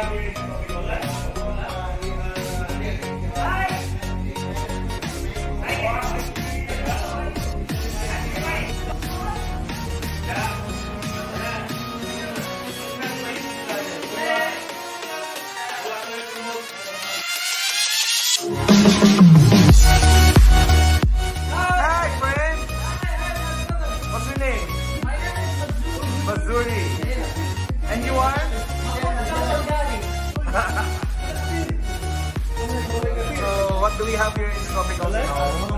Hi, friend. What's your name? Mazuri. And you are? So, what do we have here in Tropical Snow?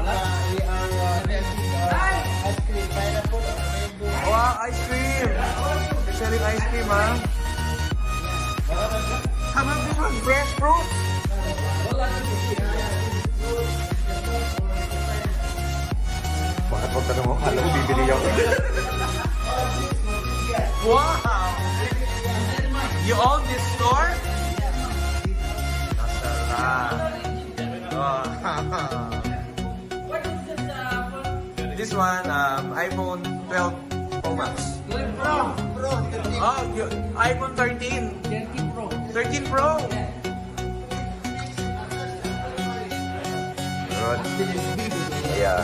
Wow, ice cream. They're selling ice cream, huh? How about this one? Fresh fruit? Bakit pag tanong mo, alam mo, bibili ako. Wow! You own this store? Masarap. This one, iPhone 12 Pro Max. Pro. Oh, iPhone 13. 13 Pro. 13 Pro. Good. Yeah.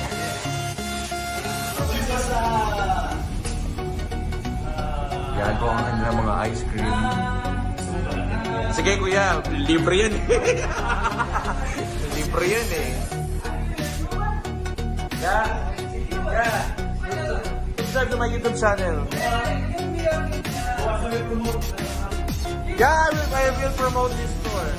Yan po ang kanilang mga ice cream. Sige kuya, libre yan eh. Libre yan eh. Yeah. Subscribe to my YouTube channel. Yeah, I will promote this store.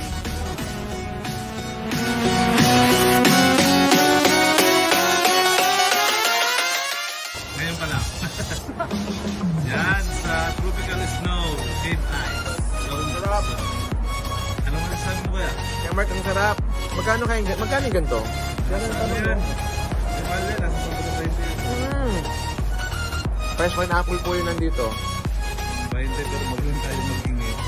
Ngayon pa lang. Yan sa Tropical Snow, Cave Ice. Sarap. Ano mo nasabi mo kaya? Kaya Mark, ang sarap. Magkano yung ganito? Ano yan? May mahal yan, nasa 120. Fresh pineapple po yun nandito. 20 pero magandang tayo mag-ingay.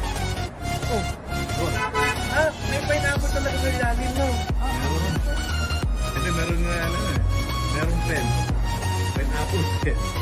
May pineapple talaga sa ilalim, no? Meron. Kasi meron nga ano eh. Meron pen. Pineapple pen.